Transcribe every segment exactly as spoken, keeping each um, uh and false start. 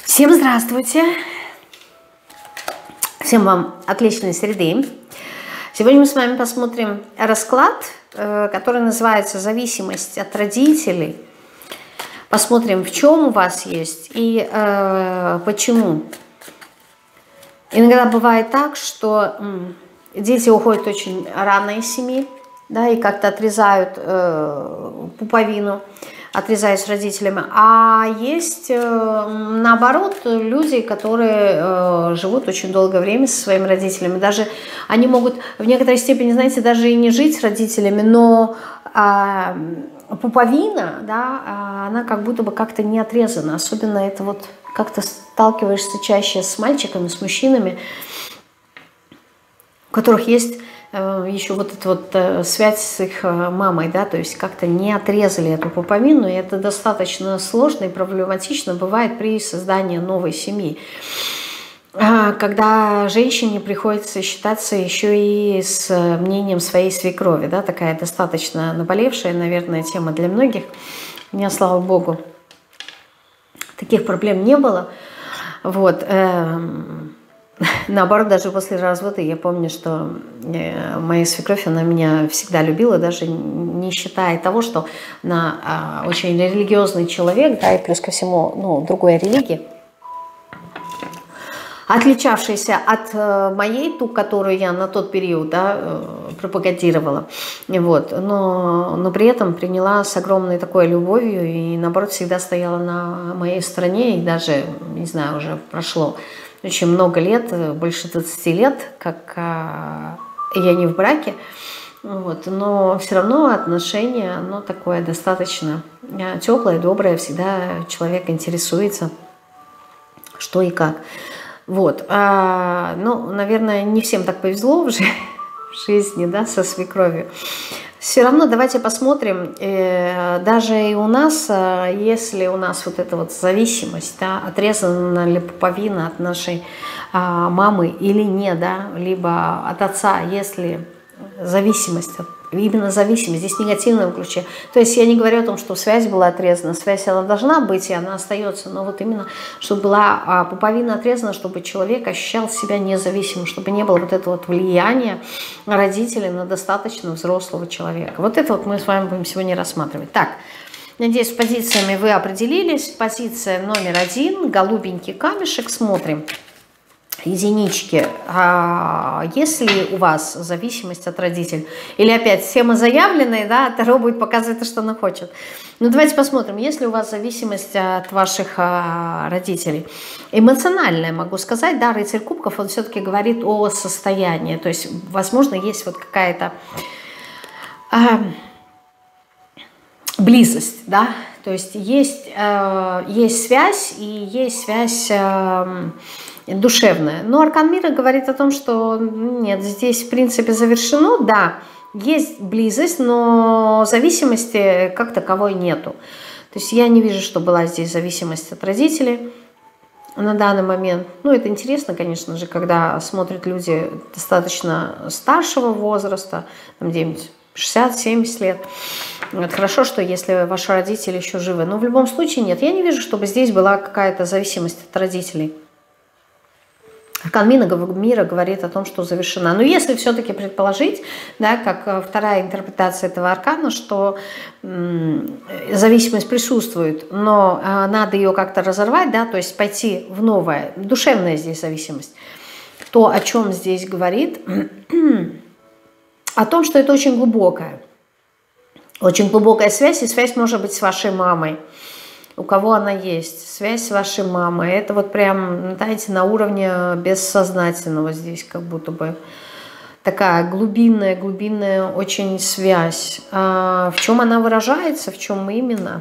Всем здравствуйте! Всем вам отличной среды. Сегодня мы с вами посмотрим расклад, который называется «Зависимость от родителей». Посмотрим, в чем у вас есть и э, почему. Иногда бывает так, что м, дети уходят очень рано из семьи, да, и как-то отрезают э, пуповину, отрезают с родителями. А есть, э, наоборот, люди, которые э, живут очень долгое время со своими родителями. Даже они могут в некоторой степени, знаете, даже и не жить с родителями, но э, пуповина, да, она как будто бы как-то не отрезана. Особенно это вот как-то сталкиваешься чаще с мальчиками, с мужчинами, у которых есть еще вот эта вот связь с их мамой, да, то есть как-то не отрезали эту пуповину, и это достаточно сложно и проблематично бывает при создании новой семьи. Когда женщине приходится считаться еще и с мнением своей свекрови, да, такая достаточно наболевшая, наверное, тема для многих. У меня, слава богу, таких проблем не было. Вот. Наоборот, даже после развода я помню, что моя свекровь, она меня всегда любила, даже не считая того, что она очень религиозный человек, да, и плюс ко всему, ну, другой религии, отличавшаяся от моей, ту, которую я на тот период, да, пропагандировала, вот, но, но при этом приняла с огромной такой любовью и, наоборот, всегда стояла на моей стороне, и даже, не знаю, уже прошло очень много лет, больше двадцати лет, как а, я не в браке, вот, но все равно отношение, оно такое достаточно теплое, доброе, всегда человек интересуется, что и как. Вот, а, ну, наверное, не всем так повезло в жизни, да, со свекровью. Все равно давайте посмотрим, э, даже и у нас, э, если у нас вот эта вот зависимость, да, отрезана ли пуповина от нашей э, мамы или нет, да, либо от отца, если зависимость, именно зависимость, здесь в негативном ключе. То есть я не говорю о том, что связь была отрезана, связь она должна быть, и она остается, но вот именно, чтобы была пуповина отрезана, чтобы человек ощущал себя независимым, чтобы не было вот этого вот влияния родителей на достаточно взрослого человека. Вот это вот мы с вами будем сегодня рассматривать. Так, надеюсь, с позициями вы определились. Позиция номер один, голубенький камешек, смотрим. Единички, а если у вас зависимость от родителей, или опять схема заявленная, да, Таро будет показывать то, что она хочет. Ну, давайте посмотрим, если у вас зависимость от ваших а, родителей. Эмоциональная, могу сказать, да, рыцарь кубков, он все-таки говорит о состоянии, то есть, возможно, есть вот какая-то а, близость, да, то есть есть, а, есть связь, и есть связь а, душевная. Но аркан мира говорит о том, что нет, здесь в принципе завершено, да, есть близость, но зависимости как таковой нету. То есть я не вижу, что была здесь зависимость от родителей на данный момент. Ну, это интересно, конечно же, когда смотрят люди достаточно старшего возраста, там где-нибудь шестьдесят-семьдесят лет. Вот хорошо, что если ваши родители еще живы. Но в любом случае нет, я не вижу, чтобы здесь была какая-то зависимость от родителей. Аркан мира говорит о том, что завершена. Но если все-таки предположить, да, как вторая интерпретация этого аркана, что м, зависимость присутствует, но а, надо ее как-то разорвать, да, то есть пойти в новое, душевная здесь зависимость, то о чем здесь говорит? О том, что это очень глубокая, очень глубокая связь, и связь может быть с вашей мамой. У кого она есть, связь с вашей мамой, это вот прям, знаете, на уровне бессознательного здесь как будто бы такая глубинная, глубинная очень связь. А в чем она выражается, в чем именно?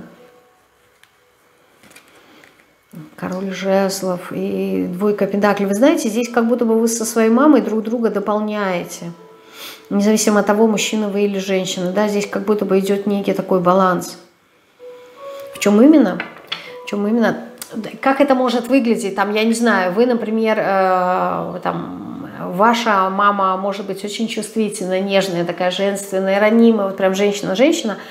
Король жезлов и двойка пентаклей. Вы знаете, здесь как будто бы вы со своей мамой друг друга дополняете. Независимо от того, мужчина вы или женщина, да, здесь как будто бы идет некий такой баланс. В чем именно? В чем именно? Как это может выглядеть? Там, я не знаю, вы, например, э, там, ваша мама может быть очень чувствительная, нежная, такая женственная, ранимая, вот прям женщина-женщина,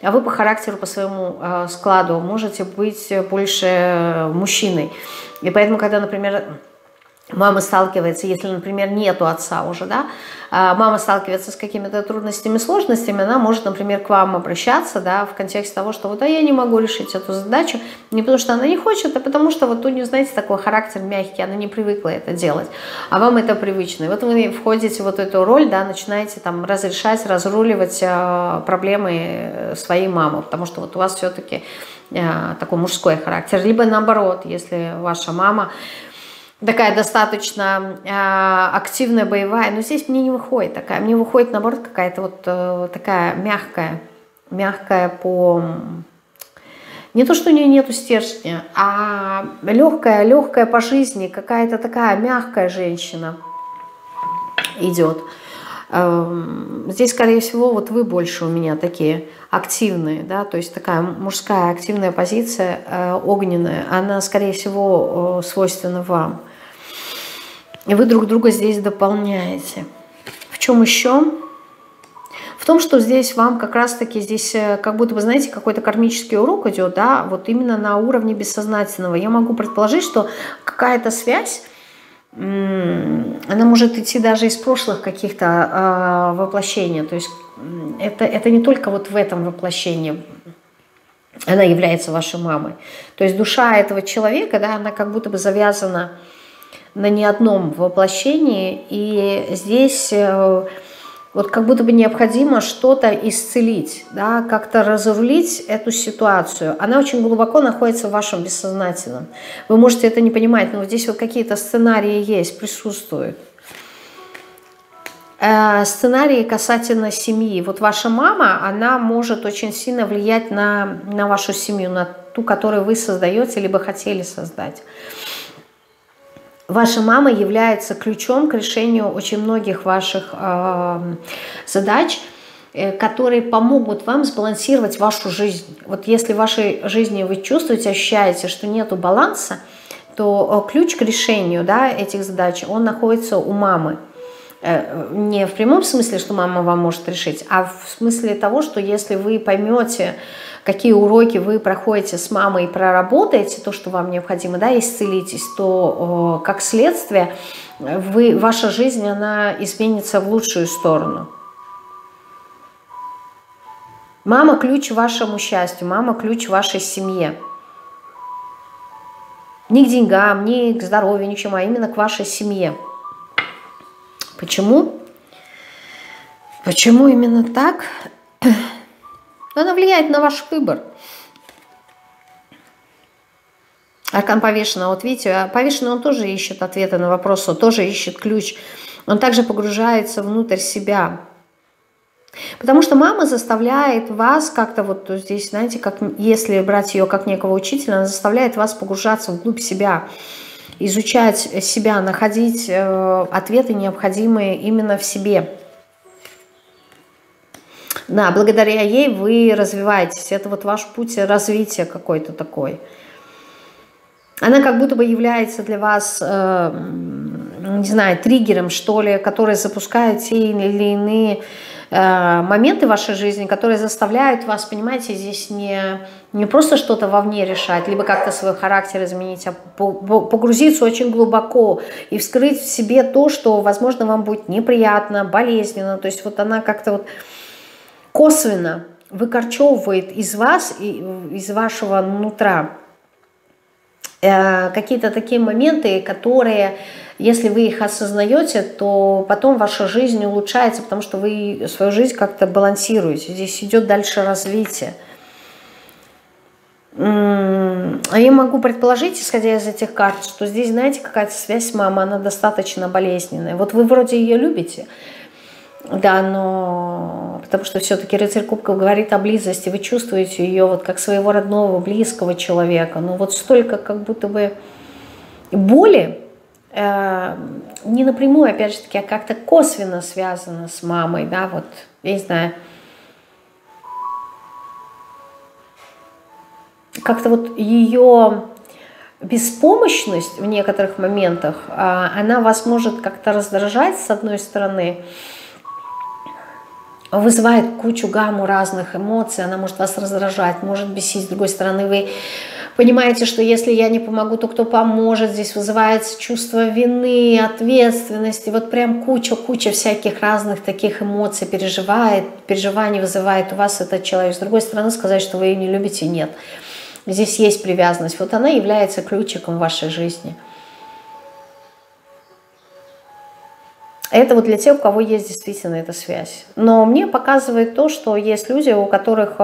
а вы по характеру, по своему э, складу можете быть больше мужчиной. И поэтому, когда, например, мама сталкивается, если, например, нету отца уже, да, мама сталкивается с какими-то трудностями, сложностями, она может, например, к вам обращаться, да, в контексте того, что вот, а я не могу решить эту задачу, не потому что она не хочет, а потому что вот у нее, знаете, такой характер мягкий, она не привыкла это делать, а вам это привычно. И вот вы входите в вот эту роль, да, начинаете там разрешать, разруливать э, проблемы своей мамы, потому что вот у вас все-таки э, такой мужской характер. Либо наоборот, если ваша мама такая достаточно э, активная, боевая, но здесь мне не выходит такая, мне выходит, наоборот, какая-то вот э, такая мягкая, мягкая по... Не то, что у нее нету стержня, а легкая, легкая по жизни, какая-то такая мягкая женщина идет. Э, здесь, скорее всего, вот вы больше у меня такие активные, да, то есть такая мужская активная позиция, э, огненная, она, скорее всего, э, свойственна вам. И вы друг друга здесь дополняете. В чем еще? В том, что здесь вам как раз-таки здесь, как будто бы, знаете, какой-то кармический урок идет, да, вот именно на уровне бессознательного. Я могу предположить, что какая-то связь, она может идти даже из прошлых каких-то э, воплощений. То есть это, это не только вот в этом воплощении она является вашей мамой. То есть душа этого человека, да, она как будто бы завязана на не одном воплощении, и здесь э, вот как будто бы необходимо что-то исцелить, да, как-то разрулить эту ситуацию. Она очень глубоко находится в вашем бессознательном. Вы можете это не понимать, но вот здесь вот какие-то сценарии есть, присутствуют. Э, сценарии касательно семьи. Вот ваша мама, она может очень сильно влиять на, на вашу семью, на ту, которую вы создаете, либо хотели создать. Ваша мама является ключом к решению очень многих ваших э, задач, э, которые помогут вам сбалансировать вашу жизнь. Вот если в вашей жизни вы чувствуете, ощущаете, что нету баланса, то э, ключ к решению, да, этих задач, он находится у мамы. Э, не в прямом смысле, что мама вам может решить, а в смысле того, что если вы поймете, какие уроки вы проходите с мамой и проработаете то, что вам необходимо, да, исцелитесь, то э, как следствие вы, ваша жизнь, она изменится в лучшую сторону. Мама – ключ вашему счастью, мама – ключ вашей семье. Не к деньгам, не к здоровью, ни к чему, а именно к вашей семье. Почему? Почему именно так? Она влияет на ваш выбор. Аркан повешенного, вот видите, повешенный, он тоже ищет ответы на вопросы, он тоже ищет ключ. Он также погружается внутрь себя. Потому что мама заставляет вас как-то вот здесь, знаете, как если брать ее как некого учителя, она заставляет вас погружаться вглубь себя, изучать себя, находить э, ответы, необходимые именно в себе. Да, благодаря ей вы развиваетесь. Это вот ваш путь развития какой-то такой. Она как будто бы является для вас, э, не знаю, триггером, что ли, который запускает те или иные э, моменты в вашей жизни, которые заставляют вас, понимаете, здесь не, не просто что-то вовне решать, либо как-то свой характер изменить, а погрузиться очень глубоко и вскрыть в себе то, что, возможно, вам будет неприятно, болезненно. То есть вот она как-то вот косвенно выкорчевывает из вас, из вашего нутра какие-то такие моменты, которые, если вы их осознаете, то потом ваша жизнь улучшается, потому что вы свою жизнь как-то балансируете. Здесь идет дальше развитие. А я могу предположить, исходя из этих карт, что здесь, знаете, какая-то связь с мамой, она достаточно болезненная. Вот вы вроде ее любите, да, но потому что все-таки рыцарь кубков говорит о близости, вы чувствуете ее вот как своего родного, близкого человека, но вот столько как будто бы боли, э, не напрямую, опять же таки, а как-то косвенно связано с мамой, да, вот, я не знаю, как-то вот ее беспомощность в некоторых моментах, э, она вас может как-то раздражать с одной стороны. вызывает кучу гамму разных эмоций, она может вас раздражать, может бесить. С другой стороны, вы понимаете, что если я не помогу, то кто поможет? Здесь вызывается чувство вины, ответственности, вот прям куча-куча всяких разных таких эмоций переживает, переживаний вызывает у вас этот человек. С другой стороны, сказать, что вы ее не любите, нет. Здесь есть привязанность, вот она является ключиком в вашей жизни. Это вот для тех, у кого есть действительно эта связь. Но мне показывает то, что есть люди, у которых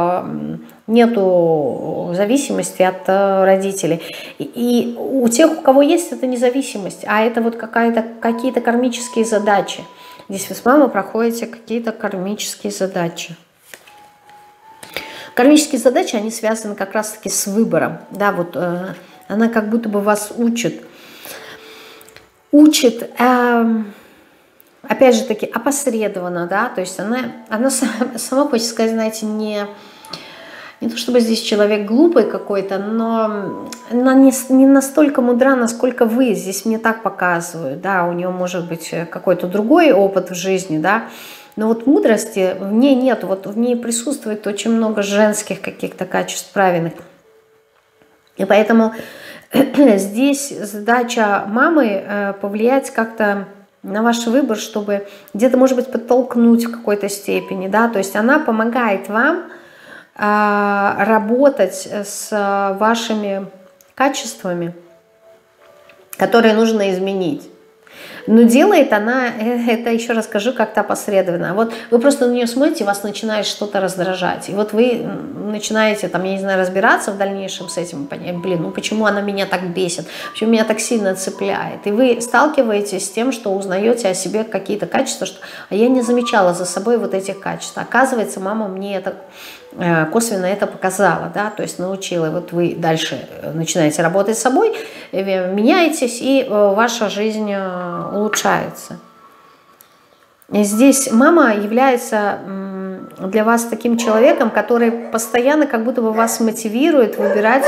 нету зависимости от родителей. И у тех, у кого есть эта независимость, а это вот какая-то, какие-то кармические задачи. Здесь вы с мамой проходите какие-то кармические задачи. Кармические задачи, они связаны как раз-таки с выбором. Да, вот э, она как будто бы вас учит. Учит... Э, Опять же таки, опосредованно, да, то есть она, она сама, сама хочет сказать, знаете, не, не то чтобы здесь человек глупый какой-то, но она не, не настолько мудра, насколько вы, здесь мне так показывают, да, у нее может быть какой-то другой опыт в жизни, да, но вот мудрости в ней нет, вот в ней присутствует очень много женских каких-то качеств правильных, и поэтому здесь задача мамы повлиять как-то на ваш выбор, чтобы где-то, может быть, подтолкнуть в какой-то степени, да, то есть она помогает вам э, работать с вашими качествами, которые нужно изменить. Но делает она, это еще раз скажу, как-то опосредованно. Вот вы просто на нее смотрите, вас начинает что-то раздражать. И вот вы начинаете, там, я не знаю, разбираться в дальнейшем с этим, понять, блин, ну почему она меня так бесит, почему меня так сильно цепляет. И вы сталкиваетесь с тем, что узнаете о себе какие-то качества, что а я не замечала за собой вот этих качеств. Оказывается, мама мне это косвенно это показала, да, то есть научила. И вот вы дальше начинаете работать с собой, меняетесь, и ваша жизнь улучшается. И здесь мама является для вас таким человеком, который постоянно как будто бы вас мотивирует выбирать,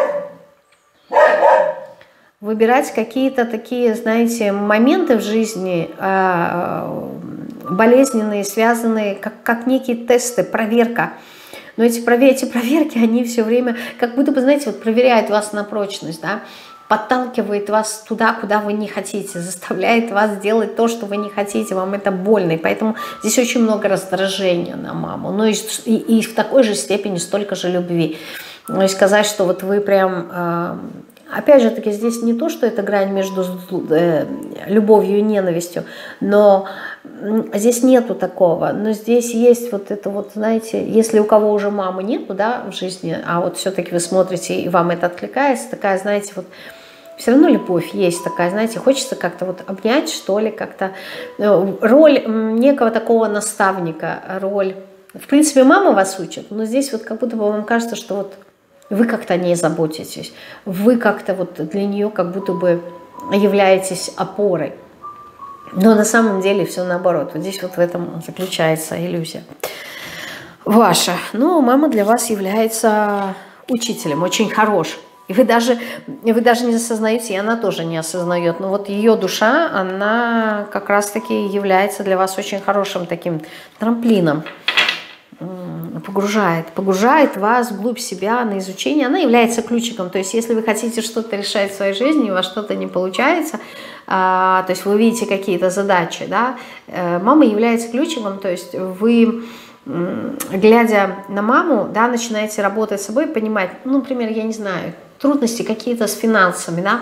выбирать какие-то такие, знаете, моменты в жизни, болезненные, связанные, как, как некие тесты, проверка. Но эти, эти проверки, они все время, как будто бы, знаете, вот проверяют вас на прочность, да, подталкивает вас туда, куда вы не хотите, заставляет вас делать то, что вы не хотите, вам это больно, и поэтому здесь очень много раздражения на маму, ну и, и, и в такой же степени столько же любви. То есть сказать, что вот вы прям... Э, опять же таки, здесь не то, что это грань между э, любовью и ненавистью, но здесь нету такого. Но здесь есть вот это вот, знаете, если у кого уже мамы нету, да, в жизни, а вот все-таки вы смотрите и вам это откликается, такая, знаете, вот все равно любовь есть такая, знаете, хочется как-то вот обнять, что ли, как-то роль некого такого наставника, роль, в принципе, мама вас учит, но здесь вот как будто бы вам кажется, что вот вы как-то о ней заботитесь, вы как-то вот для нее как будто бы являетесь опорой. Но на самом деле все наоборот. Вот здесь вот в этом заключается иллюзия ваша. Но мама для вас является учителем, очень хорошим. И вы даже, вы даже не осознаете, и она тоже не осознает. Но вот ее душа, она как раз-таки является для вас очень хорошим таким трамплином. Погружает, погружает вас вглубь себя на изучение. Она является ключиком. То есть, если вы хотите что-то решать в своей жизни, у вас что-то не получается, а, то есть вы видите какие-то задачи, да, мама является ключиком. То есть вы, глядя на маму, да, начинаете работать с собой, понимать, ну, например, я не знаю, трудности какие-то с финансами, да.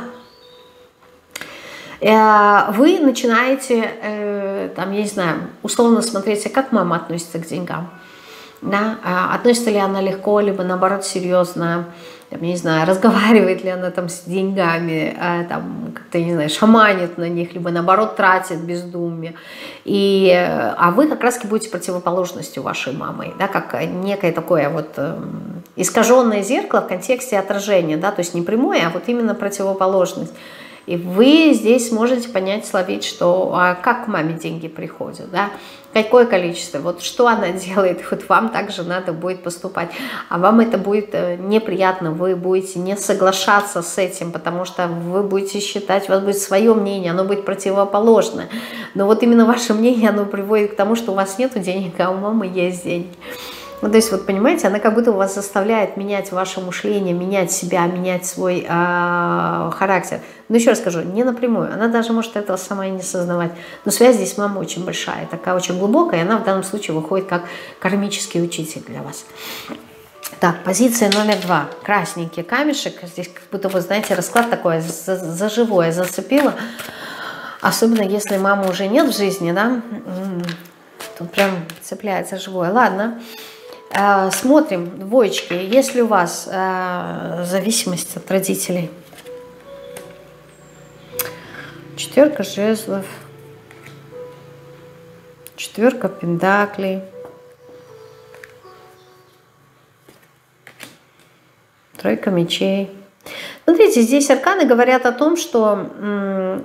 Вы начинаете, там, я не знаю, условно смотреть, как мама относится к деньгам. Да? Относится ли она легко, либо наоборот серьезно, там, не знаю, разговаривает ли она там с деньгами, там, как-то, не знаю, шаманит на них, либо наоборот тратит бездумие. И, а вы как раз будете противоположностью вашей мамы, да, как некое такое вот искаженное зеркало в контексте отражения, да, то есть не прямое, а вот именно противоположность. И вы здесь сможете понять, словить, что а как к маме деньги приходят, да, какое количество, вот что она делает, вот вам также надо будет поступать, а вам это будет неприятно, вы будете не соглашаться с этим, потому что вы будете считать, у вас будет свое мнение, оно будет противоположное, но вот именно ваше мнение, оно приводит к тому, что у вас нет денег, а у мамы есть деньги. Ну, то есть, вот понимаете, она как будто вас заставляет менять ваше мышление, менять себя, менять свой э, характер. Но еще раз скажу, не напрямую, она даже может этого сама и не осознавать. Но связь здесь с мамой очень большая, такая очень глубокая, и она в данном случае выходит как кармический учитель для вас. Так, позиция номер два. Красненький камешек. Здесь как будто вы, знаете, расклад такой за, за живое зацепило. Особенно если мамы уже нет в жизни, да, тут прям цепляется живое. Ладно. Смотрим, двоечки, есть ли у вас э, зависимость от родителей? Четверка жезлов, четверка пентаклей, тройка мечей. Смотрите, здесь арканы говорят о том, что м,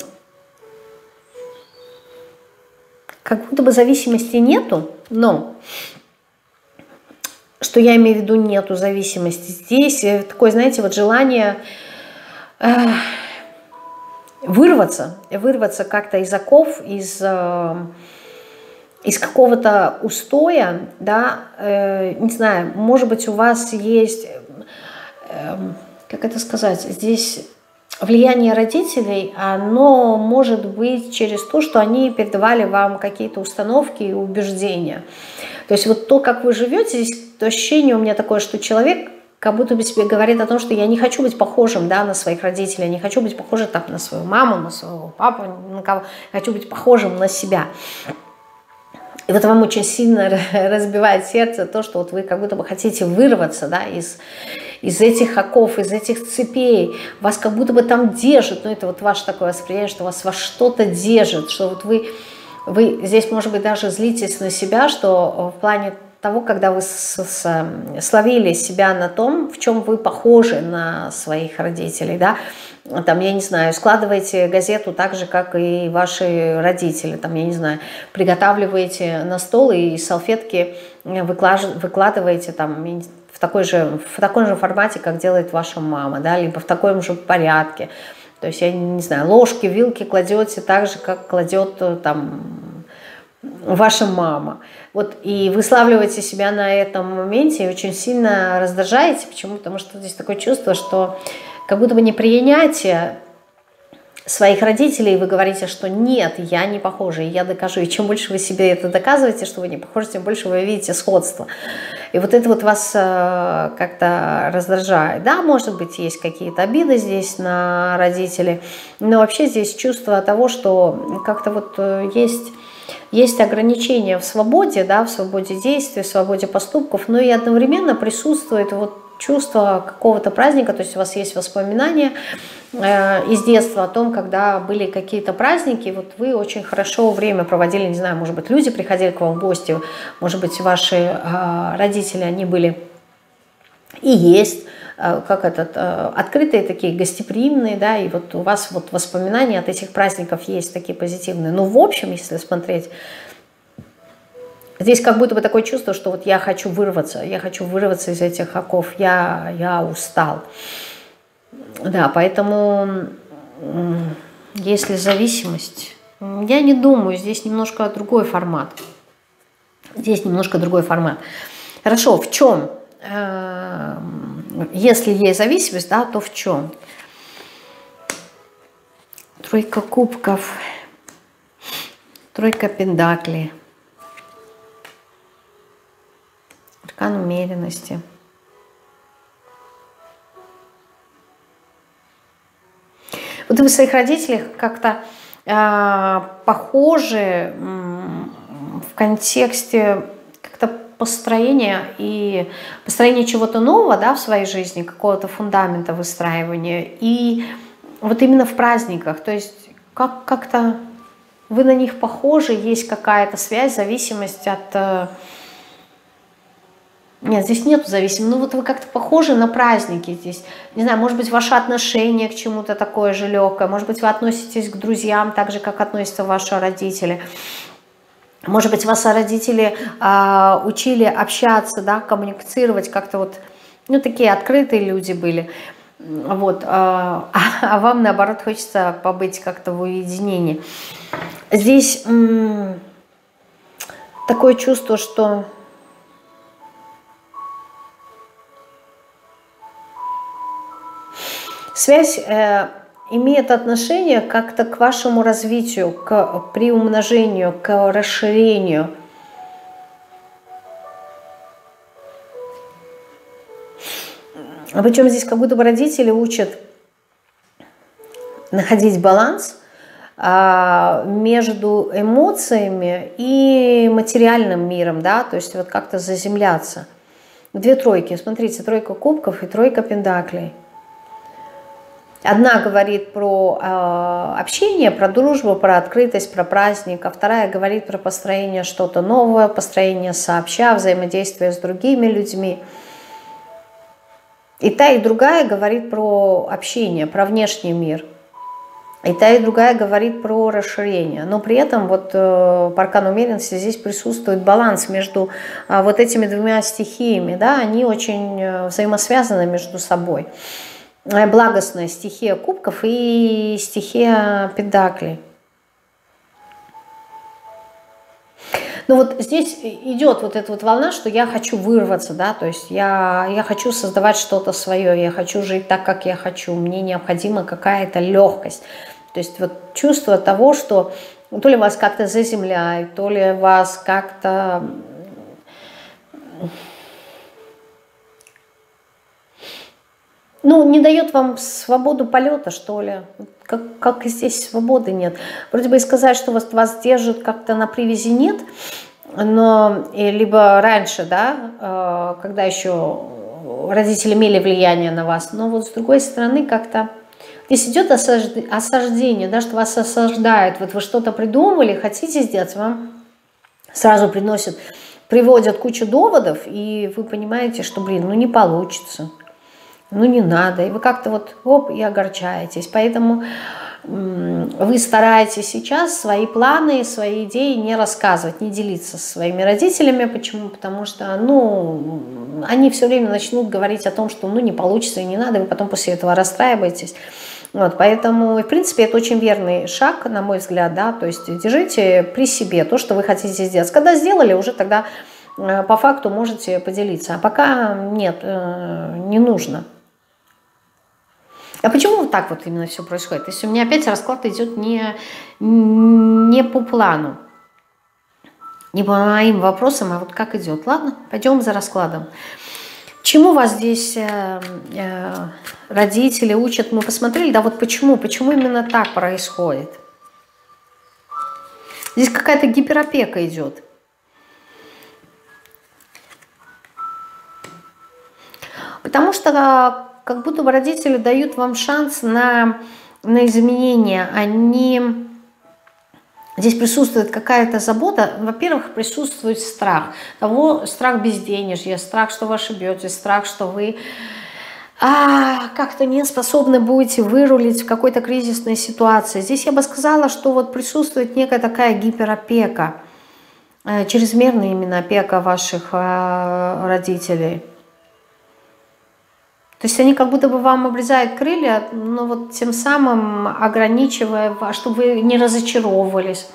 как будто бы зависимости нету, но... Что я имею в виду, нету зависимости. Здесь такое, знаете, вот желание э, вырваться, вырваться как-то из оков, из, э, из какого-то устоя, да, э, не знаю, может быть, у вас есть, э, как это сказать, здесь влияние родителей, оно может быть через то, что они передавали вам какие-то установки и убеждения. То есть вот то, как вы живете, здесь то ощущение у меня такое, что человек как будто бы себе говорит о том, что я не хочу быть похожим, да, на своих родителей, я не хочу быть похожим там, на свою маму, на своего папу, на кого, я хочу быть похожим на себя. И вот вам очень сильно разбивает сердце то, что вот вы как будто бы хотите вырваться, да, из, из этих оков, из этих цепей, вас как будто бы там держит, ну это вот ваше такое восприятие, что вас во что-то держит, что вот вы... Вы здесь, может быть, даже злитесь на себя, что в плане того, когда вы с, с, словили себя на том, в чем вы похожи на своих родителей, да, там, я не знаю, складываете газету так же, как и ваши родители, там, я не знаю, приготавливаете на стол и салфетки выкладываете там в такой же, в таком же формате, как делает ваша мама, да, либо в таком же порядке. То есть, я не знаю, ложки, вилки кладете так же, как кладет там ваша мама. Вот, и выславливаете себя на этом моменте и очень сильно раздражаете. Почему? Потому что здесь такое чувство, что как будто бы непринятие своих родителей, и вы говорите, что нет, я не похожа, и я докажу. И чем больше вы себе это доказываете, что вы не похожи, тем больше вы видите сходство. И вот это вот вас э, как-то раздражает. Да, может быть, есть какие-то обиды здесь на родителей, но вообще здесь чувство того, что как-то вот э, есть, есть ограничения в свободе, да, в свободе действий, в свободе поступков, но и одновременно присутствует вот чувство какого-то праздника, то есть у вас есть воспоминания э, из детства о том, когда были какие-то праздники, вот вы очень хорошо время проводили, не знаю, может быть, люди приходили к вам в гости, может быть, ваши э, родители, они были и есть, э, как этот, э, открытые такие, гостеприимные, да, и вот у вас вот воспоминания от этих праздников есть такие позитивные. Но в общем, если смотреть, здесь как будто бы такое чувство, что вот я хочу вырваться, я хочу вырваться из этих оков, я, я устал. Да, поэтому если зависимость, я не думаю, здесь немножко другой формат. Здесь немножко другой формат. Хорошо, в чем? Если есть зависимость, да, то в чем? Тройка кубков, тройка пентаклей. Аркан умеренности. Вот вы своих родителей как-то э, похожи э, в контексте как-то построения и построения чего-то нового, да, в своей жизни, какого-то фундамента выстраивания. И вот именно в праздниках, то есть как, как-то вы на них похожи, есть какая-то связь, зависимость от... Э, Нет, здесь нет зависимости. Ну вот вы как-то похожи на праздники здесь. Не знаю, может быть, ваше отношение к чему-то такое же легкое. Может быть, вы относитесь к друзьям так же, как относятся ваши родители. Может быть, вас родители э, учили общаться, да, коммуницировать, как-то вот, ну, такие открытые люди были. Вот, э, а, а вам, наоборот, хочется побыть как-то в уединении. Здесь м- такое чувство, что... Связь э, имеет отношение как-то к вашему развитию, к приумножению, к расширению. Причем здесь как будто бы родители учат находить баланс э, между эмоциями и материальным миром, да, то есть вот как-то заземляться. Две тройки, смотрите, тройка кубков и тройка пентаклей. Одна говорит про э, общение, про дружбу, про открытость, про праздник, а вторая говорит про построение что-то новое, построение сообща, взаимодействие с другими людьми. И та, и другая говорит про общение, про внешний мир. И та, и другая говорит про расширение. Но при этом вот э, по аркану умеренности здесь присутствует баланс между э, вот этими двумя стихиями. Да? Они очень взаимосвязаны между собой. Благостная стихия кубков и стихия пентаклей. Ну вот здесь идет вот эта вот волна, что я хочу вырваться, да, то есть я, я хочу создавать что-то свое, я хочу жить так, как я хочу, мне необходима какая-то легкость. То есть вот чувство того, что то ли вас как-то заземляет, то ли вас как-то... Ну, не дает вам свободу полета, что ли. Как, как и здесь свободы нет. Вроде бы и сказать, что вас, вас держат как-то на привязи, нет. Но и либо раньше, да, когда еще родители имели влияние на вас. Но вот с другой стороны как-то здесь идет осаждение, да, что вас осаждают. Вот вы что-то придумали, хотите сделать, вам сразу приносят, приводят кучу доводов, и вы понимаете, что, блин, ну не получится. Ну не надо, и вы как-то вот оп, и огорчаетесь. Поэтому вы стараетесь сейчас свои планы, свои идеи не рассказывать, не делиться со своими родителями. Почему? Потому что, ну, они все время начнут говорить о том, что, ну, не получится и не надо, и вы потом после этого расстраиваетесь. Вот, поэтому, в принципе, это очень верный шаг, на мой взгляд, да, то есть держите при себе то, что вы хотите сделать. Когда сделали, уже тогда по факту можете поделиться, а пока нет, не нужно. А почему вот так вот именно все происходит? То есть у меня опять расклад идет не, не по плану, не по моим вопросам, а вот как идет. Ладно, пойдем за раскладом. Чему вас здесь э, э, родители учат? Мы посмотрели, да вот почему, почему именно так происходит? Здесь какая-то гиперопека идет. Потому что как будто бы родители дают вам шанс на, на изменения. Они... Здесь присутствует какая-то забота. Во-первых, присутствует страх. Того, страх безденежья, страх, что вы ошибетесь, страх, что вы а, как-то не способны будете вырулить в какой-то кризисной ситуации. Здесь я бы сказала, что вот присутствует некая такая гиперопека, чрезмерная именно опека ваших родителей. То есть они как будто бы вам обрезают крылья, но вот тем самым ограничивая, чтобы вы не разочаровывались.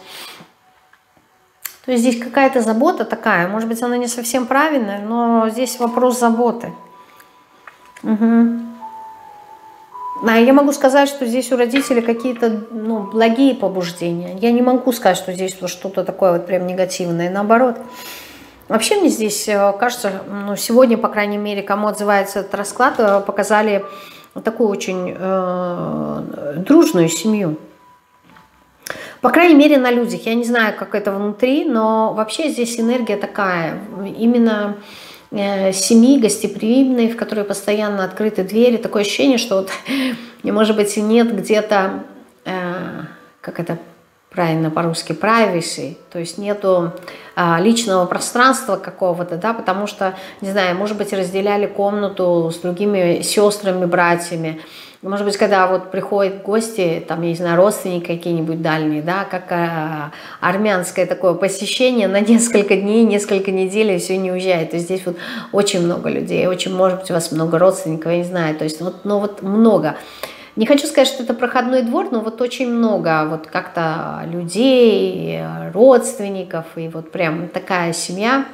То есть здесь какая-то забота такая, может быть, она не совсем правильная, но здесь вопрос заботы. Угу. А я могу сказать, что здесь у родителей какие-то, ну, благие побуждения. Я не могу сказать, что здесь что-то такое вот прям негативное, наоборот. Вообще мне здесь кажется, ну, сегодня, по крайней мере, кому отзывается этот расклад, показали такую очень э, дружную семью. По крайней мере, на людях. Я не знаю, как это внутри, но вообще здесь энергия такая. Именно э, семьи гостеприимной, в которой постоянно открыты двери. Такое ощущение, что вот, может быть, нет где-то, э, как это, правильно по-русски, privacy, то есть нету а, личного пространства какого-то, да, потому что, не знаю, может быть, разделяли комнату с другими сестрами, братьями, может быть, когда вот приходят гости, там, я не знаю, родственники какие-нибудь дальние, да, как а, армянское такое посещение на несколько дней, несколько недель, и все, не уезжает, то есть здесь вот очень много людей, очень, может быть, у вас много родственников, я не знаю, то есть вот, ну вот много. Не хочу сказать, что это проходной двор, но вот очень много вот как-то людей, родственников, и вот прям такая семья.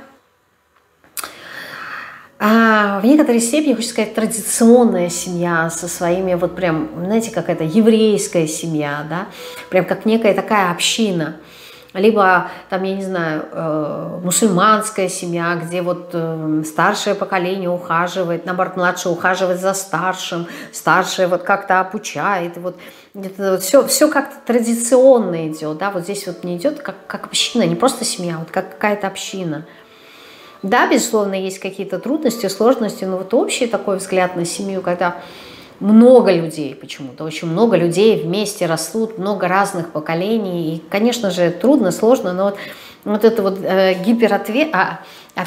А в некоторой степени, хочу сказать, традиционная семья со своими вот прям, знаете, как это еврейская семья, да, прям как некая такая община. Либо там, я не знаю, э, мусульманская семья, где вот э, старшее поколение ухаживает, наоборот, младшее ухаживает за старшим, старшее вот как-то обучает. Вот, вот все, все как-то традиционно идет, да, вот здесь вот не идет как, как община, не просто семья, вот как какая-то община. Да, безусловно, есть какие-то трудности, сложности, но вот общий такой взгляд на семью, когда много людей почему-то, очень много людей вместе растут, много разных поколений. И, конечно же, трудно, сложно, но вот, вот это вот э, гиперопека,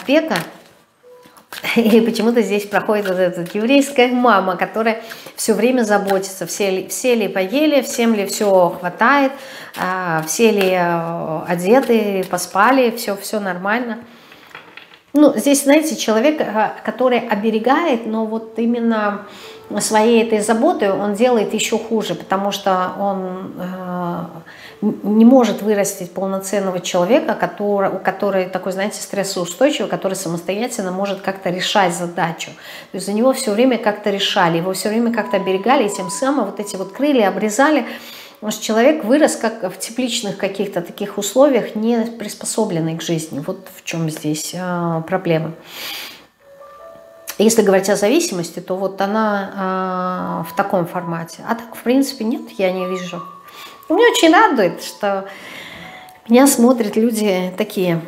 и почему-то здесь проходит вот эта еврейская мама, которая все время заботится, все ли, все ли поели, всем ли все хватает, э, все ли э, одеты, поспали, все, все нормально. Ну, здесь, знаете, человек, который оберегает, но вот именно своей этой заботой он делает еще хуже, потому что он э, не может вырастить полноценного человека, который, который такой, знаете, стрессоустойчивый, который самостоятельно может как-то решать задачу. То есть за него все время как-то решали, его все время как-то оберегали, и тем самым вот эти вот крылья обрезали. Потому что человек вырос как в тепличных каких-то таких условиях, не приспособленный к жизни. Вот в чем здесь э, проблема. Если говорить о зависимости, то вот она э, в таком формате. А так, в принципе, нет, я не вижу. И меня очень радует, что меня смотрят люди такие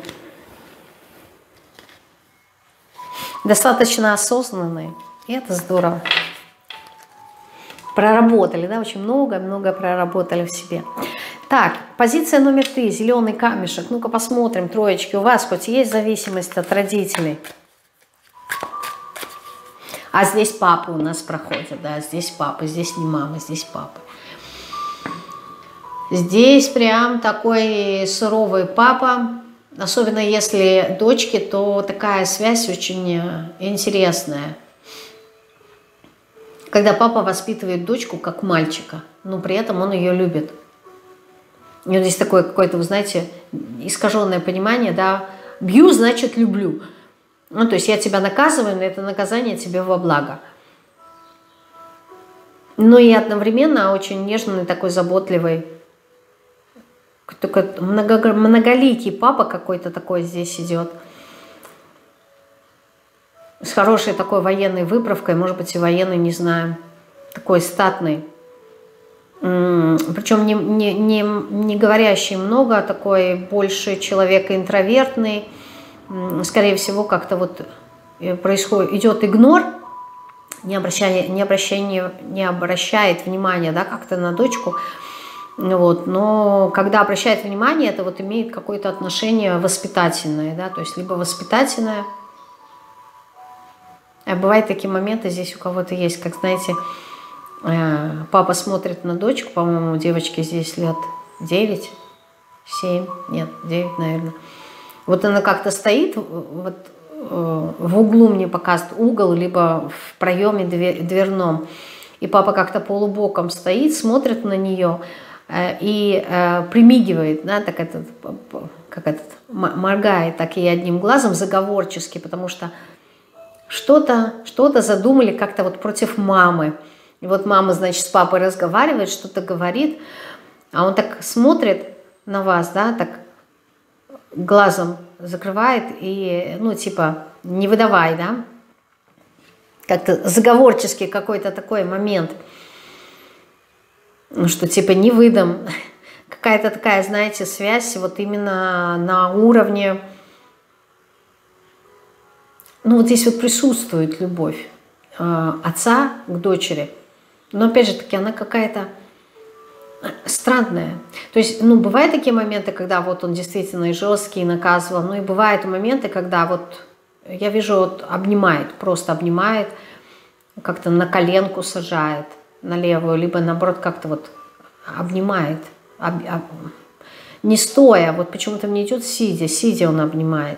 достаточно осознанные. И это здорово. Проработали, да, очень много-много проработали в себе. Так, позиция номер три, зеленый камешек. Ну-ка посмотрим, троечки, у вас хоть есть зависимость от родителей? А здесь папы у нас проходят, да, здесь папы, здесь не мама, здесь папы. Здесь прям такой суровый папа, особенно если дочки, то такая связь очень интересная. Когда папа воспитывает дочку как мальчика, но при этом он ее любит. И вот здесь такое какое-то, вы знаете, искаженное понимание, да, бью, значит люблю. Ну, то есть я тебя наказываю, но это наказание тебе во благо. Но и одновременно очень нежный, такой заботливый, такой много, многоликий папа какой-то такой здесь идет. С хорошей такой военной выправкой, может быть и военной, не знаю, такой статный. Причем не, не, не, не говорящий много, такой больше человек интровертный. Скорее всего, как-то вот происходит, идет игнор, не, обращая, не, обращение, не обращает внимания, да, как-то на дочку. Вот. Но когда обращает внимание, это вот имеет какое-то отношение воспитательное, да, то есть либо воспитательное. А бывают такие моменты, здесь у кого-то есть, как, знаете, папа смотрит на дочку, по-моему, девочке здесь лет девять, семь, нет, девять, наверное. Вот она как-то стоит, вот в углу мне показывает угол, либо в проеме дверном, и папа как-то полубоком стоит, смотрит на нее и примигивает, да, так этот, как этот, моргает так и одним глазом заговорчески, потому что что-то что-то задумали как-то вот против мамы. И вот мама, значит, с папой разговаривает, что-то говорит, а он так смотрит на вас, да, так глазом закрывает и, ну, типа, не выдавай, да, как-то заговорческий какой-то такой момент, ну, что типа не выдам. Какая-то такая, знаете, связь вот именно на уровне. Ну, вот здесь вот присутствует любовь э, отца к дочери. Но, опять же таки, она какая-то странное. То есть, ну, бывают такие моменты, когда вот он действительно и жесткий, и наказывал, но и бывают моменты, когда вот я вижу, вот обнимает, просто обнимает, как-то на коленку сажает, на левую, либо наоборот как-то вот обнимает, об, об, не стоя, вот почему-то мне идет сидя, сидя он обнимает.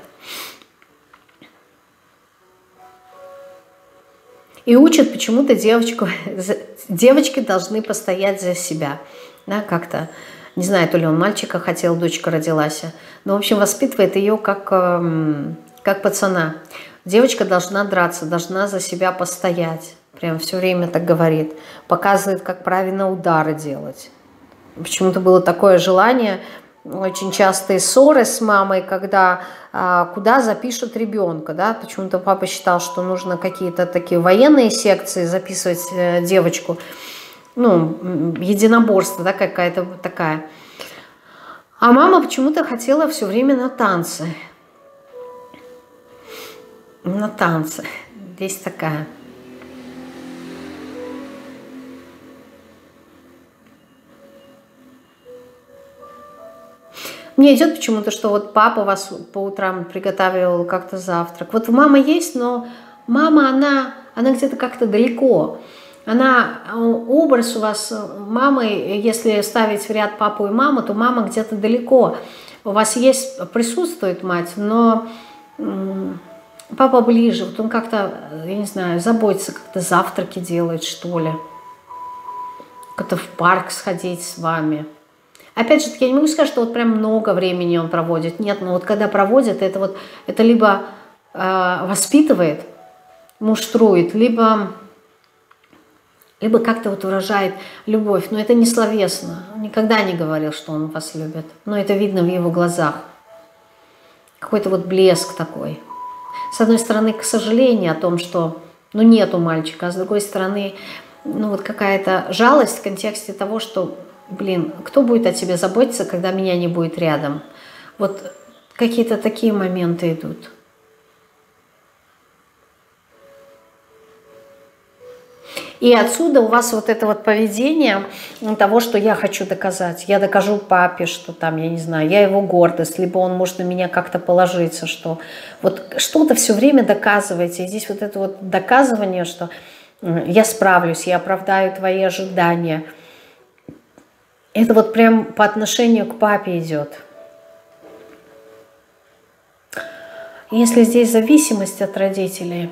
И учат почему-то девочку, девочки должны постоять за себя, да, как-то, не знаю, то ли он мальчика хотел, дочка родилась, но, в общем, воспитывает ее как, как пацана. Девочка должна драться, должна за себя постоять, прям все время так говорит, показывает, как правильно удары делать. Почему-то было такое желание, очень частые ссоры с мамой, когда а, куда запишут ребенка, да, почему-то папа считал, что нужно какие-то такие военные секции записывать э, девочку, ну, единоборство, да, какая-то такая. А мама почему-то хотела все время на танцы, на танцы, здесь такая. Мне идет почему-то, что вот папа вас по утрам приготавливал как-то завтрак. Вот мама есть, но мама, она, она где-то как-то далеко. Она, образ у вас мамы, если ставить в ряд папу и маму, то мама где-то далеко. У вас есть, присутствует мать, но папа ближе. Вот он как-то, я не знаю, заботится, как-то завтраки делает, что ли. Как-то в парк сходить с вами. Опять же, я не могу сказать, что вот прям много времени он проводит. Нет, но вот когда проводит, это вот это либо э, воспитывает, муштрует, либо, либо как-то вот выражает любовь. Но это не словесно. Он никогда не говорил, что он вас любит. Но это видно в его глазах. Какой-то вот блеск такой. С одной стороны, к сожалению о том, что ну, нету мальчика, а с другой стороны, ну вот какая-то жалость в контексте того, что блин, кто будет о тебе заботиться, когда меня не будет рядом? Вот какие-то такие моменты идут. И отсюда у вас вот это вот поведение того, что я хочу доказать. Я докажу папе, что там, я не знаю, я его гордость, либо он может на меня как-то положиться, что вот что-то все время доказываете. И здесь вот это вот доказывание, что я справлюсь, я оправдаю твои ожидания. Это вот прям по отношению к папе идет. Если здесь зависимость от родителей,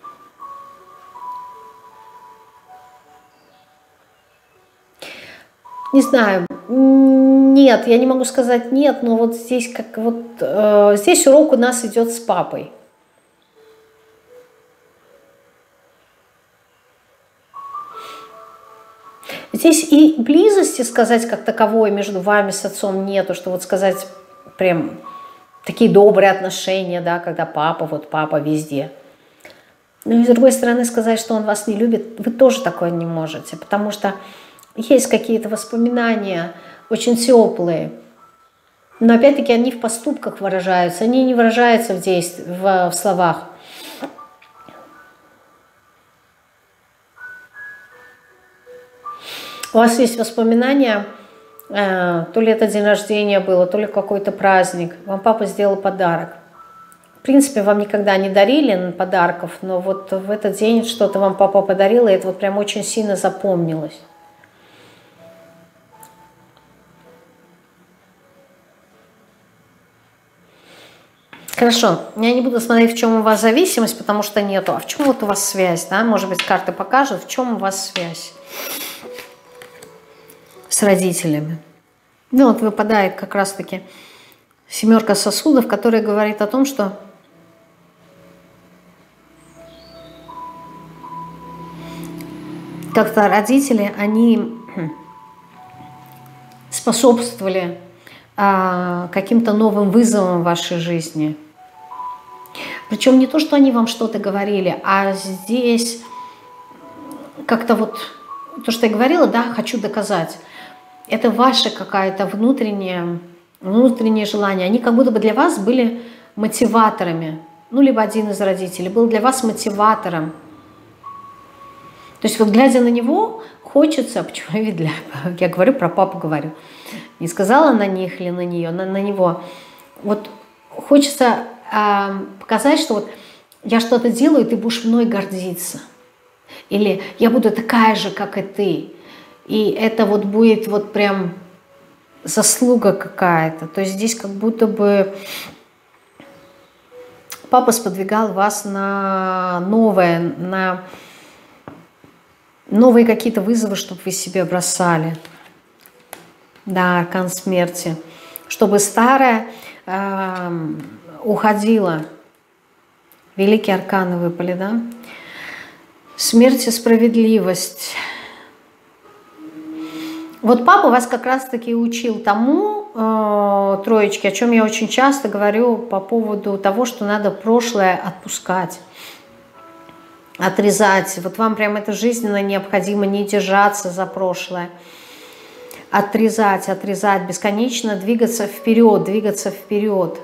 не знаю, нет, я не могу сказать нет, но вот здесь как вот э, здесь урок у нас идет с папой. Здесь и близости, сказать, как таковой между вами с отцом нету, что вот сказать прям такие добрые отношения, да, когда папа, вот папа везде. Но и с другой стороны сказать, что он вас не любит, вы тоже такое не можете, потому что есть какие-то воспоминания очень теплые, но опять-таки они в поступках выражаются, они не выражаются в действиях, в, в словах. У вас есть воспоминания, э, то ли это день рождения было, то ли какой-то праздник. Вам папа сделал подарок. В принципе, вам никогда не дарили подарков, но вот в этот день что-то вам папа подарил, и это вот прям очень сильно запомнилось. Хорошо, я не буду смотреть, в чем у вас зависимость, потому что нету. А в чем вот у вас связь, да? Может быть, карты покажут, в чем у вас связь с родителями. Ну вот выпадает как раз-таки семерка сосудов, которая говорит о том, что как-то родители, они способствовали а, каким-то новым вызовам в вашей жизни. Причем не то, что они вам что-то говорили, а здесь как-то вот то, что я говорила, да, хочу доказать. Это ваше какое-то внутреннее, внутреннее желание. Они как будто бы для вас были мотиваторами. Ну, либо один из родителей был для вас мотиватором. То есть вот глядя на него, хочется, почему я, для, я говорю про папу, говорю, не сказала на них или на нее, на, на него, вот хочется э, показать, что вот я что-то делаю, и ты будешь мной гордиться. Или я буду такая же, как и ты. И это вот будет вот прям заслуга какая-то. То есть здесь как будто бы папа сподвигал вас на новое, на новые какие-то вызовы, чтобы вы себе бросали. Да, аркан смерти. Чтобы старое э, уходило. Великие арканы выпали, да? Смерть и справедливость. Вот папа вас как раз-таки учил тому, э, троечки, о чем я очень часто говорю по поводу того, что надо прошлое отпускать, отрезать. Вот вам прям это жизненно необходимо, не держаться за прошлое. Отрезать, отрезать, бесконечно двигаться вперед, двигаться вперед.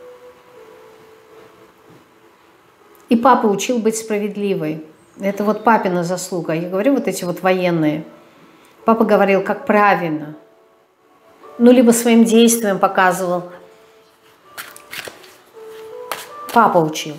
И папа учил быть справедливой. Это вот папина заслуга. Я говорю, вот эти вот военные. Папа говорил, как правильно. Ну, либо своим действием показывал. Папа учил.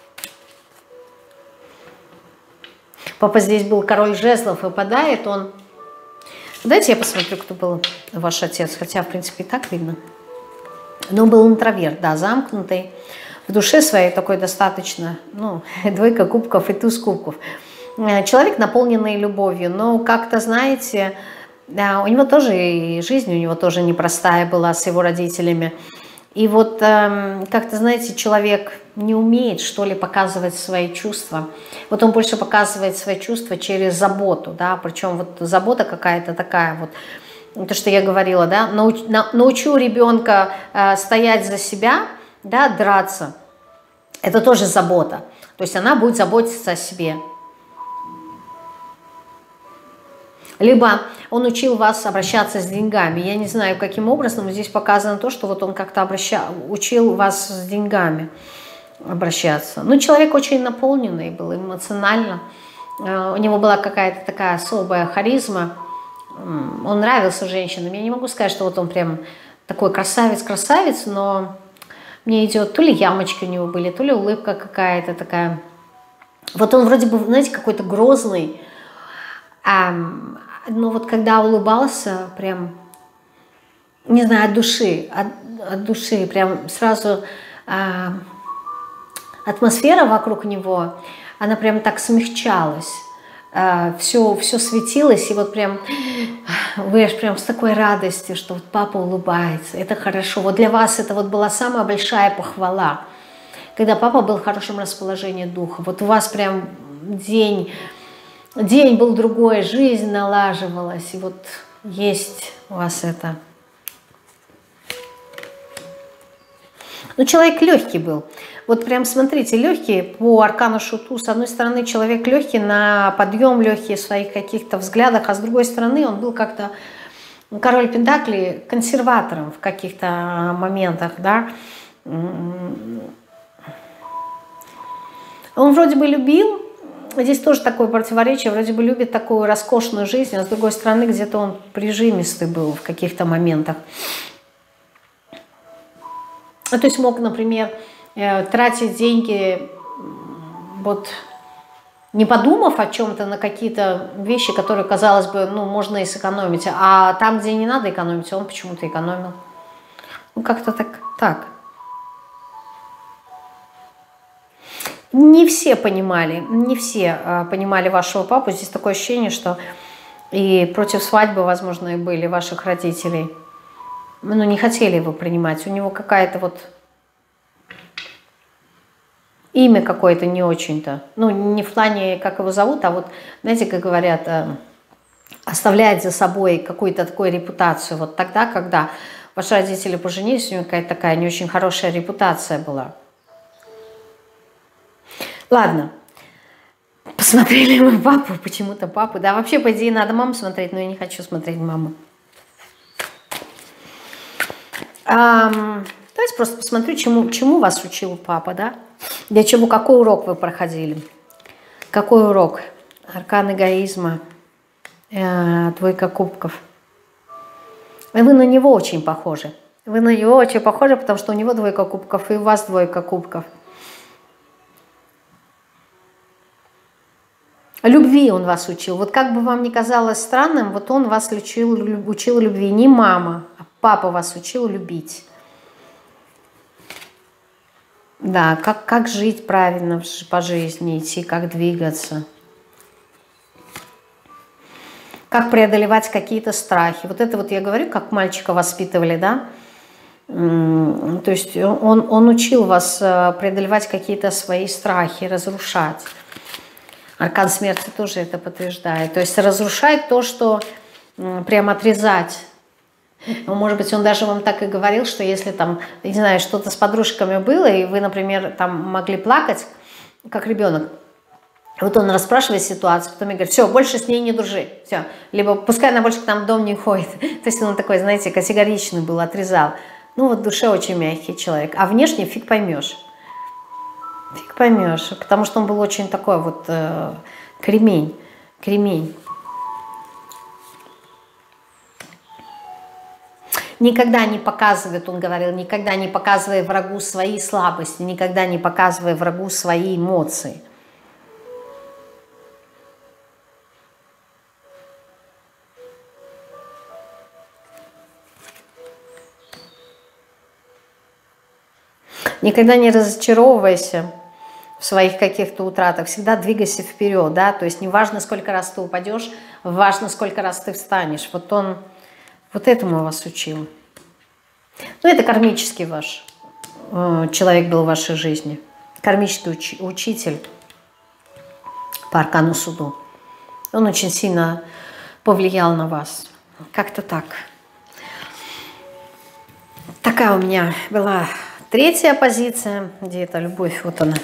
Папа здесь был король жезлов, выпадает он. Дайте я посмотрю, кто был ваш отец. Хотя, в принципе, и так видно. Но он был интроверт, да, замкнутый. В душе своей такой достаточно, ну, двойка кубков и туз кубков. Человек, наполненный любовью, но как-то, знаете, у него тоже, и жизнь у него тоже непростая была с его родителями. И вот как-то, знаете, человек не умеет, что ли, показывать свои чувства. Вот он больше показывает свои чувства через заботу, да, причем вот забота какая-то такая вот, то, что я говорила, да, науч, научу ребенка стоять за себя, да, драться. Это тоже забота. То есть она будет заботиться о себе. Либо он учил вас обращаться с деньгами. Я не знаю, каким образом, но здесь показано то, что вот он как-то обращал, учил вас с деньгами обращаться. Ну, человек очень наполненный был эмоционально. У него была какая-то такая особая харизма. Он нравился женщинам. Я не могу сказать, что вот он прям такой красавец-красавец, но мне идет, то ли ямочки у него были, то ли улыбка какая-то такая. Вот он вроде бы, знаете, какой-то грозный, а, но вот когда улыбался, прям, не знаю, от души, от, от души, прям сразу а, атмосфера вокруг него, она прям так смягчалась. Все, все светилось, и вот прям вы аж прям с такой радостью, что вот папа улыбается, это хорошо. Вот для вас это вот была самая большая похвала, когда папа был в хорошем расположении духа. Вот у вас прям день, день был другой, жизнь налаживалась, и вот есть у вас это. Ну, человек легкий был. Вот прям смотрите, легкий по аркану Шуту. С одной стороны, человек легкий на подъем, легкий в своих каких-то взглядах, а с другой стороны, он был как-то король Пентаклей консерватором в каких-то моментах, да. Он вроде бы любил, здесь тоже такое противоречие, вроде бы любит такую роскошную жизнь, а с другой стороны, где-то он прижимистый был в каких-то моментах. То есть мог, например, тратить деньги, вот, не подумав о чем-то, на какие-то вещи, которые, казалось бы, ну, можно и сэкономить. А там, где не надо экономить, он почему-то экономил. Ну, как-то так, так. Не все понимали, не все а, понимали вашего папу. Здесь такое ощущение, что и против свадьбы, возможно, и были ваших родителей. Ну, не хотели его принимать. У него какая-то вот имя какое-то не очень-то. Ну, не в плане, как его зовут, а вот, знаете, как говорят, оставляет за собой какую-то такую репутацию. Вот тогда, когда ваши родители поженились, у него какая-то такая не очень хорошая репутация была. Ладно. Посмотрели мы папу, почему-то папу. Да, вообще, по идее, надо маму смотреть, но я не хочу смотреть маму. Um, давайте просто посмотрю, чему, чему вас учил папа, да? Для чего, какой урок вы проходили? Какой урок? Аркан эгоизма. Э, двойка кубков. И вы на него очень похожи. Вы на него очень похожи, потому что у него двойка кубков, и у вас двойка кубков. Любви он вас учил. Вот как бы вам ни казалось странным, вот он вас учил, учил любви. Не мама, а папа вас учил любить. Да, как, как жить правильно по жизни, идти, как двигаться. Как преодолевать какие-то страхи. Вот это вот я говорю, как мальчика воспитывали, да? То есть он, он учил вас преодолевать какие-то свои страхи, разрушать. Аркан смерти тоже это подтверждает. То есть разрушать то, что прям отрезать. Может быть, он даже вам так и говорил, что если там, не знаю, что-то с подружками было, и вы, например, там могли плакать, как ребенок, вот он расспрашивает ситуацию, потом говорит: все, больше с ней не дружи, все. Либо пускай она больше к нам в дом не ходит. То есть он такой, знаете, категоричный был, отрезал. Ну вот в душе очень мягкий человек, а внешне фиг поймешь. Фиг поймешь, потому что он был очень такой вот э, кремень, кремень. Никогда не показывает, он говорил, никогда не показывай врагу свои слабости, никогда не показывай врагу свои эмоции. Никогда не разочаровывайся в своих каких-то утратах, всегда двигайся вперед, да, то есть не важно, сколько раз ты упадешь, важно, сколько раз ты встанешь. Вот он, вот этому вас учил. Ну, это кармический ваш э, человек был в вашей жизни, кармический уч, учитель по аркану суду. Он очень сильно повлиял на вас, как-то так. Такая у меня была третья позиция, где эта любовь, вот она.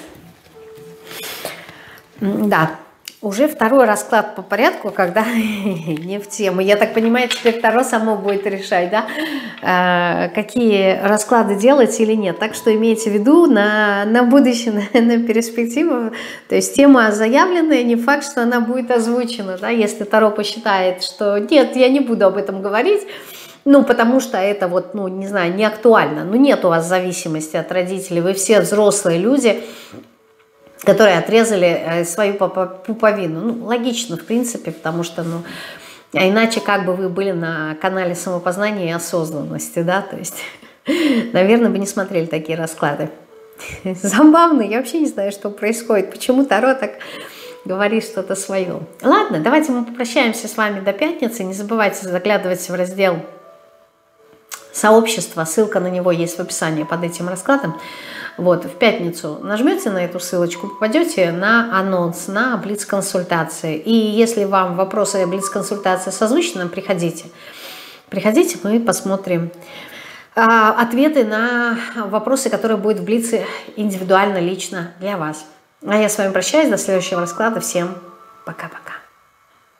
Да, уже второй расклад по порядку, когда не в тему. Я так понимаю, теперь Таро само будет решать, да, какие расклады делать или нет. Так что имейте в виду на, на будущее, на, на перспективу. То есть тема заявленная, не факт, что она будет озвучена, да, если Таро посчитает, что нет, я не буду об этом говорить, ну, потому что это вот, ну, не знаю, не актуально. Ну, нет у вас зависимости от родителей, вы все взрослые люди, которые отрезали свою пуповину. Ну, логично, в принципе, потому что, ну, а иначе как бы вы были на канале самопознания и осознанности, да, то есть, наверное, бы не смотрели такие расклады. Забавно, я вообще не знаю, что происходит, почему Таро так говорит что-то свое. Ладно, давайте мы попрощаемся с вами до пятницы, не забывайте заглядывать в раздел сообщества, ссылка на него есть в описании под этим раскладом. Вот, в пятницу нажмете на эту ссылочку, попадете на анонс, на блиц-консультации. И если вам вопросы блиц-консультации созвучны, приходите. Приходите, мы посмотрим а, ответы на вопросы, которые будут в блице индивидуально, лично для вас. А я с вами прощаюсь, до следующего расклада. Всем пока-пока.